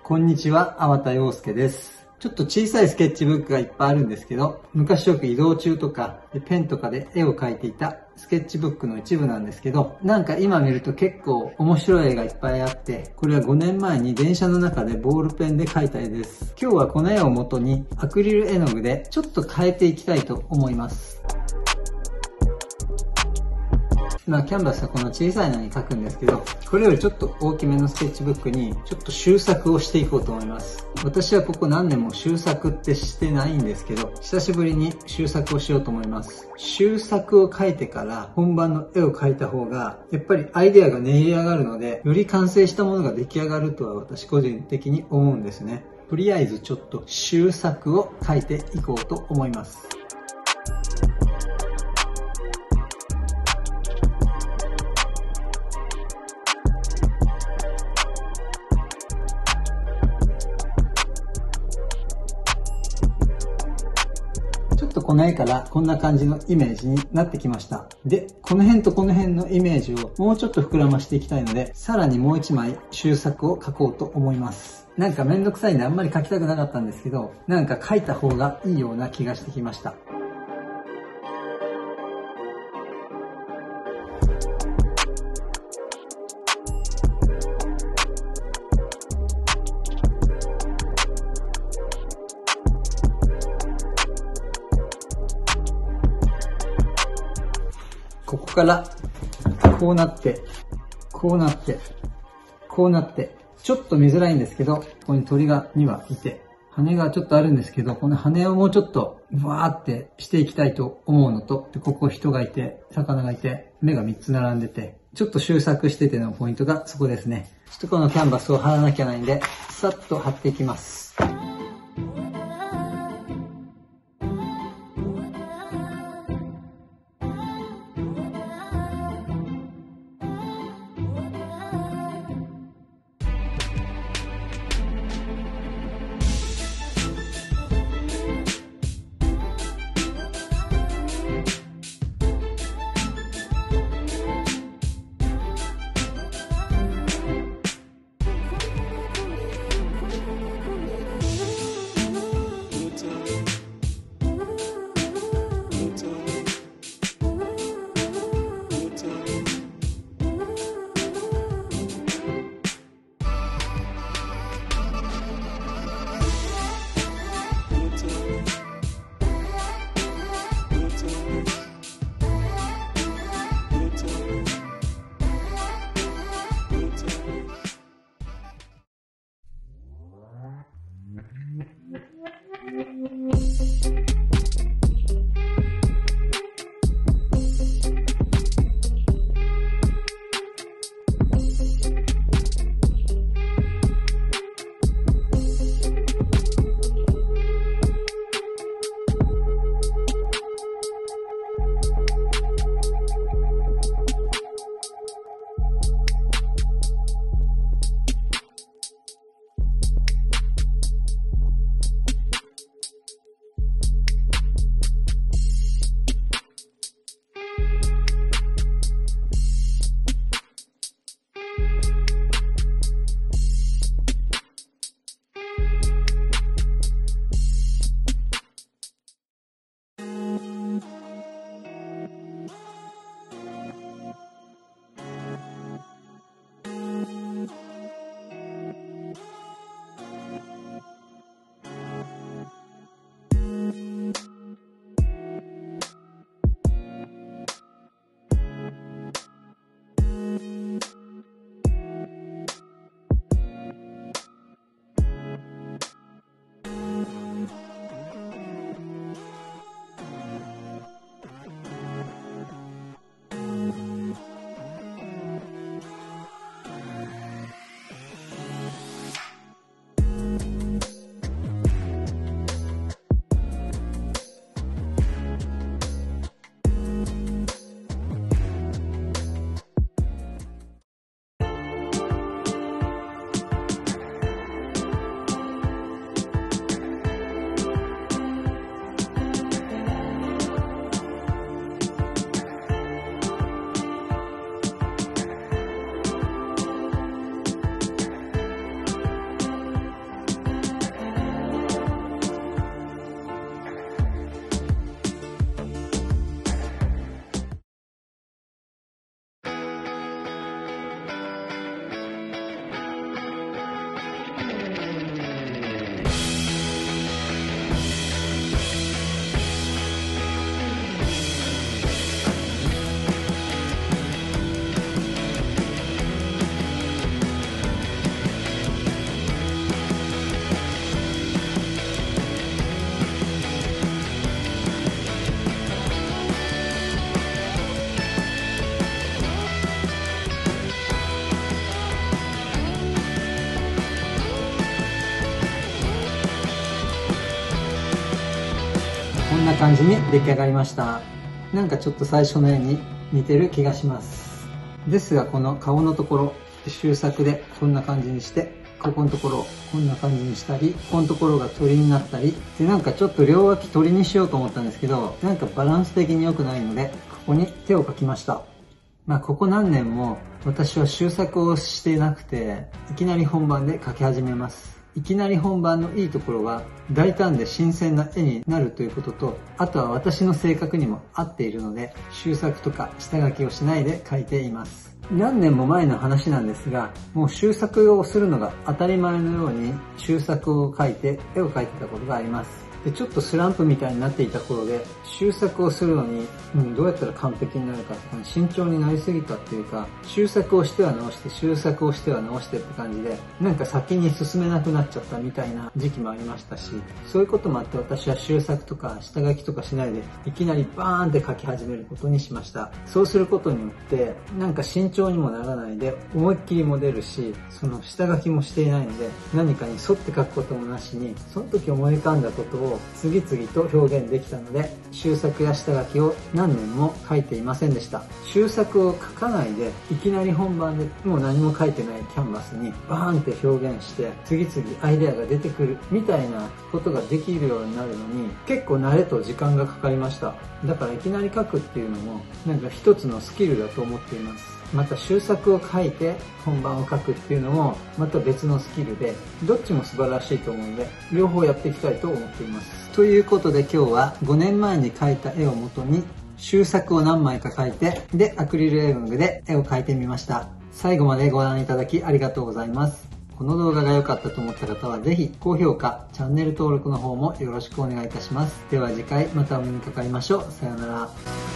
こんにちは、粟田洋介です。ちょっと小さいスケッチブックがいっぱいあるんですけど、昔よく移動中とかペンとかで絵を描いていたスケッチブックの一部なんですけど、なんか今見ると結構面白い絵がいっぱいあって、これは5年前に電車の中でボールペンで描いた絵です。今日はこの絵を元にアクリル絵の具でちょっと変えていきたいと思います。キャンバスはこの小さいのに描くんですけど、これよりちょっと大きめのスケッチブックにちょっと修作をしていこうと思います。私はここ何年も修作ってしてないんですけど、久しぶりに修作をしようと思います。修作を描いてから本番の絵を描いた方が、やっぱりアイデアが練り上がるので、より完成したものが出来上がるとは私個人的に思うんですね。とりあえずちょっと修作を描いていこうと思います。ちょっとこの絵からこんな感じのイメージになってきました。で、この辺とこの辺のイメージをもうちょっと膨らましていきたいので、さらにもう一枚修作を描こうと思います。なんかめんどくさいんであんまり描きたくなかったんですけど、なんか描いた方がいいような気がしてきました。ここからこうなって、こうなって、こうなって、ちょっと見づらいんですけど、ここに鳥が2羽いて、羽がちょっとあるんですけど、この羽をもうちょっとわーってしていきたいと思うのと、でここ人がいて、魚がいて、目が3つ並んでて、ちょっと修作しててのポイントがそこですね。ちょっとこのキャンバスを貼らなきゃないんで、さっと貼っていきます。 感じに出来上がりました。なんかちょっと最初の絵に似てる気がします。ですがこの顔のところ、修作でこんな感じにして、ここのところをこんな感じにしたり、ここのところが鳥になったり、でなんかちょっと両脇鳥にしようと思ったんですけど、なんかバランス的に良くないので、ここに手を描きました。ここ何年も私は修作をしていなくて、いきなり本番で描き始めます。いきなり本番のいいところは、大胆で新鮮な絵になるということと、あとは私の性格にも合っているので、修作とか下書きをしないで描いています。何年も前の話なんですが、もう修作をするのが当たり前のように修作を描いて絵を描いてたことがあります。でちょっとスランプみたいになっていた頃で、修作をするのに、どうやったら完璧になるかとか、慎重になりすぎたっていうか、修作をしては直して、修作をしては直してって感じで、なんか先に進めなくなっちゃったみたいな時期もありましたし、そういうこともあって私は修作とか下書きとかしないで、いきなりバーンって描き始めることにしました。そうすることによって、なんか慎重にもならないで、思いっきりも出るし、その下書きもしていないので、何かに沿って描くこともなしに、その時思い浮かんだことを次々と表現できたので、修作や下書きを何年も書いていませんでした。修作を書かないで、いきなり本番でもう何も書いてないキャンバスにバーンって表現して、次々アイデアが出てくるみたいなことができるようになるのに、結構慣れと時間がかかりました。だからいきなり書くっていうのも、なんか一つのスキルだと思っています。また修作を書いて本番を書くっていうのもまた別のスキルで、どっちも素晴らしいと思うので、両方やっていきたいと思っています。ということで今日は5年前に描いた絵をもとに修作を何枚か描いて、でアクリル絵の具で絵を描いてみました。最後までご覧いただきありがとうございます。この動画が良かったと思った方はぜひ高評価、チャンネル登録の方もよろしくお願いいたします。では次回またお目にかかりましょう。さようなら。